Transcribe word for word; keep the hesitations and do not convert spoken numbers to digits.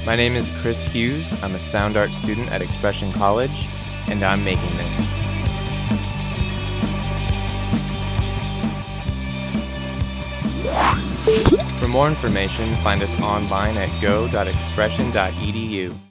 My name is Chris Hughes. I'm a sound art student at Expression College, and I'm making this. For more information, find us online at go dot expression dot e d u.